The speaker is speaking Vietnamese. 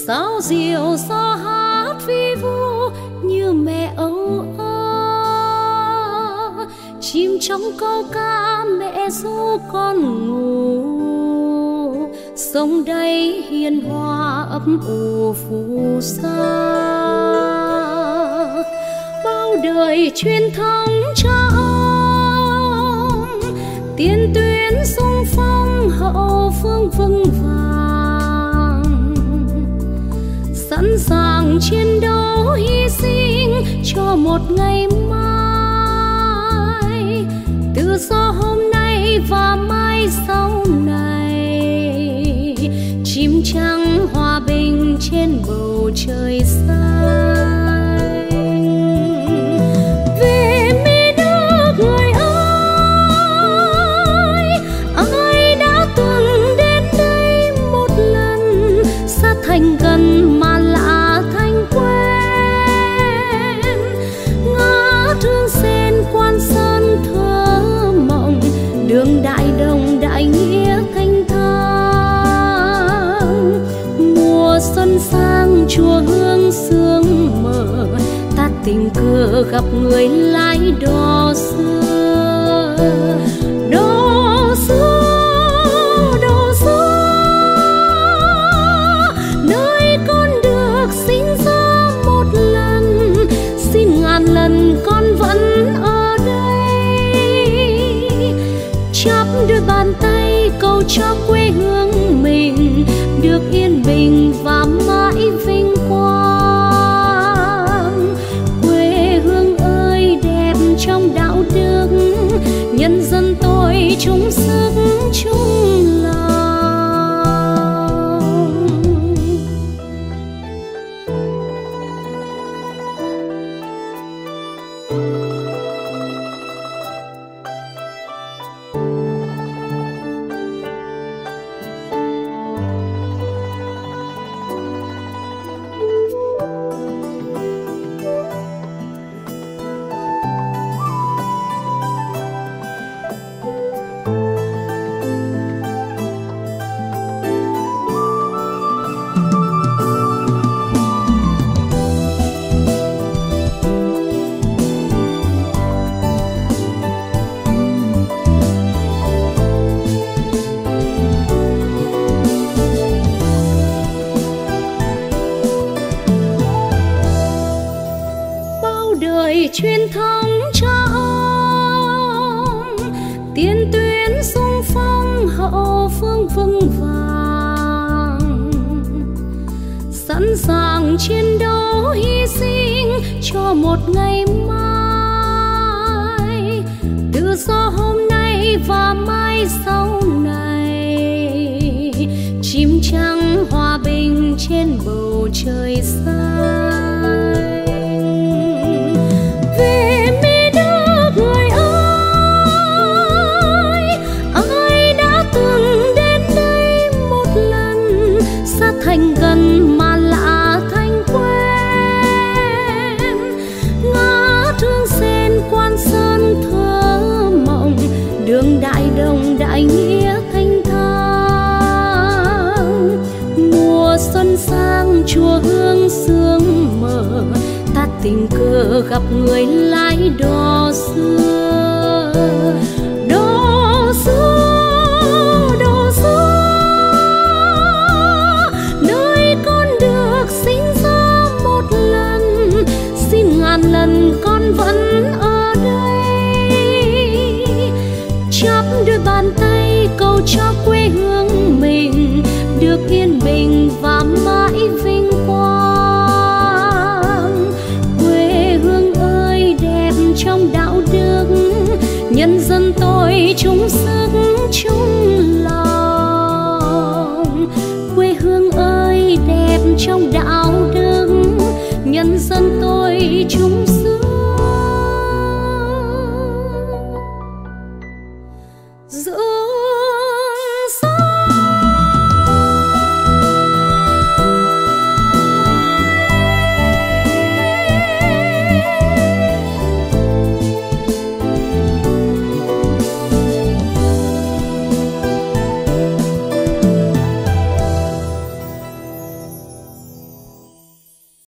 sao diệu gió hát vi vu như mẹ âu ơ, chim trong câu ca mẹ ru con ngủ, sông đây hiền hòa ấp ủ phù sa. Bao đời truyền thống cha ông, tiền tuyến xung phong hậu phương vững vàng, sẵn sàng chiến đấu hy sinh cho một ngày mai, tự do hôm nay và mai sau này, chim trắng hòa bình trên bầu trời xanh. Về miền đất người ơi, ai đã từng đến đây một lần, xa thành gần mà lạ thành quen, ngã thương sen quan sơn thơ mộng, đường đại đồng đại nghĩa thanh thang. Mùa xuân sang chùa hương sương mờ, ta tình cờ gặp người lái đò xưa. Đò xưa, đò xưa, nơi con được sinh ra một lần, xin ngàn lần con vẫn ở đây, chắp đôi bàn tay cầu cho quê hương mình được yên bình và mãi vinh quang. Quê hương ơi đẹp trong đạo đức, nhân dân tôi chung sức chung lòng. Truyền thống cha ông, tiền tuyến xung phong hậu phương vững vàng, sẵn sàng chiến đấu hy sinh cho một ngày mai, tự do hôm nay và mai sau này, chim trắng hòa bình trên bầu trời xanh. Về miền đất người ơi, ai đã từng đến đây một lần, xa thành gần mà lạ thành quen, ngã thương sen quan sơn thơ mộng, đường đại đồng đại nghĩa thanh thang. Mùa xuân sang chùa hương sương mờ, ta tình cờ gặp người lái đò xưa. Đò xưa, đò xưa, nơi con được sinh ra một lần, xin ngàn lần con vẫn ở đây, chắp đôi bàn tay cầu cho quê hương mình được yên bình và mãi vinh quang. Quê hương ơi đẹp trong đạo đức, nhân dân tôi chung sức chung lòng. Quê hương ơi đẹp trong đạo